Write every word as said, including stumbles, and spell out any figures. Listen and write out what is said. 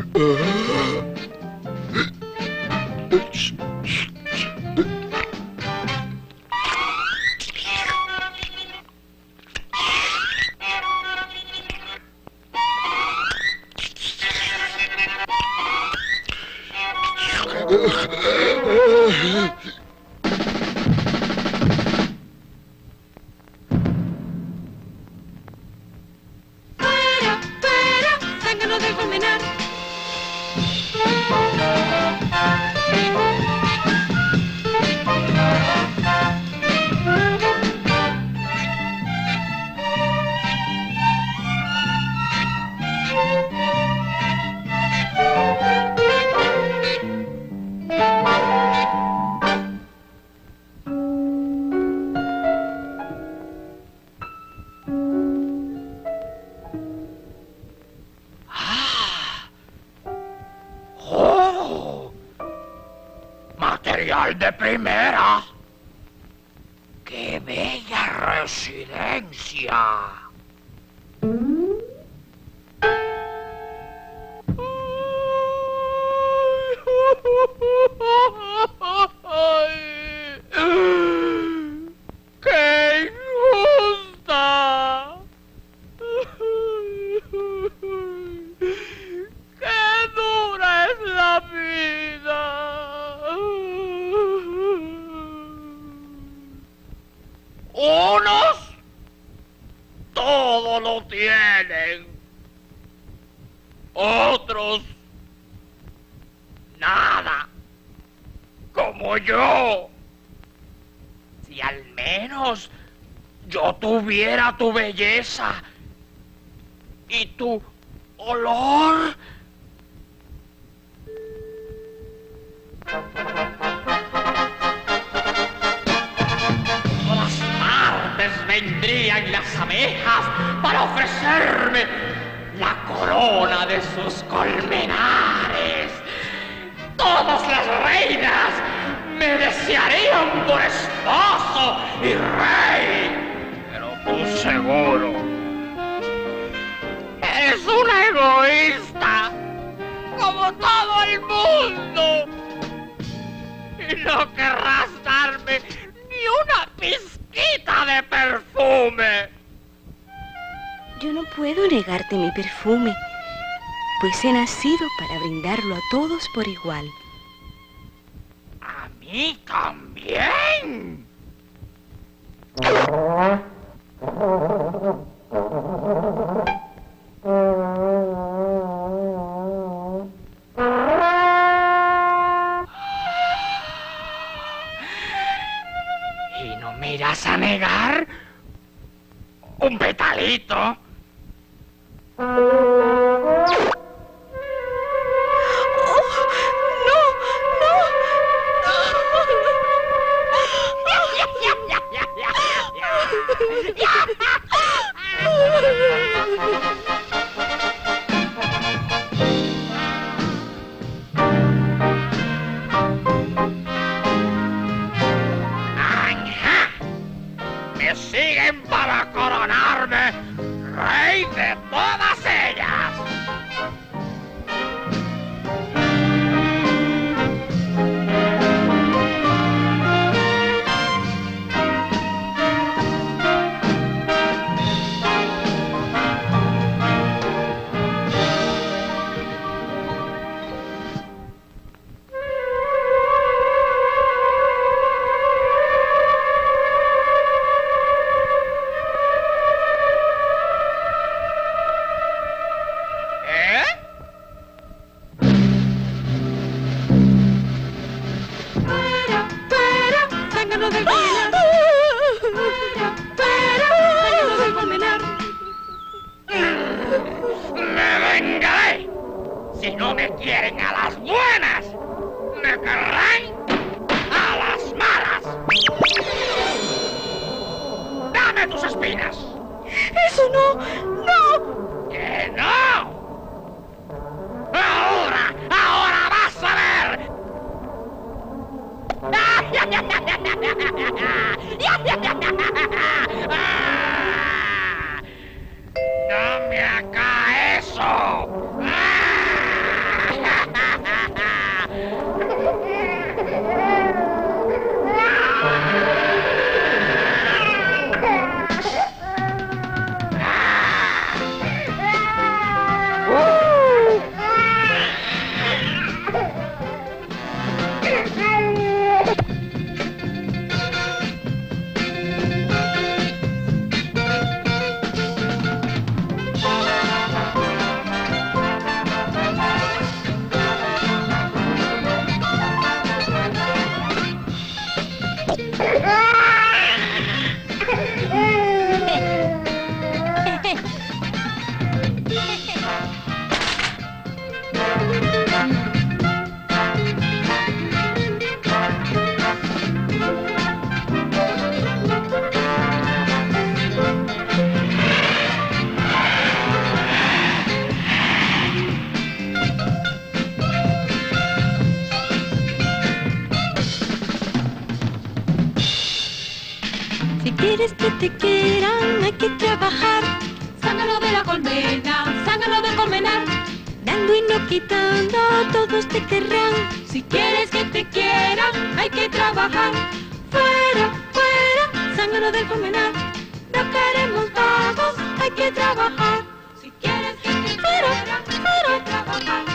De primera. ¡Qué bella residencia! ¡Qué injusta! ¡Qué dura es la vida! Unos todo lo tienen, otros nada, como yo. Si al menos yo tuviera tu belleza y tu olor. Vendrían las abejas para ofrecerme la corona de sus colmenares. Todas las reinas me desearían por esposo y rey. Pero tú seguro eres una egoísta, como todo el mundo. Y no querrás darme ni una pizquita de perfume. Yo no puedo negarte mi perfume, pues he nacido para brindarlo a todos por igual. ¿A mí también? ¿Y no me irás a negar un petalito? Me siguen para coronarme rey de todas ellas. Me vengaré. Si no me quieren a las buenas, me querrán a las malas. Dame tus espinas. ¡Eso no! ¡No! ¡Que no! ¡Ahora! ¡Ahora vas a ver! ¡Dame acá eso! ¡Ah! te quieran hay que trabajar. Zángano de la colmena, zángano del colmenar. Dando y no quitando, todos te querrán. Si quieres que te quieran, hay que trabajar. Fuera, fuera, zángano del colmenar. No queremos vagos, hay que trabajar. Si quieres que te quieran, hay que trabajar.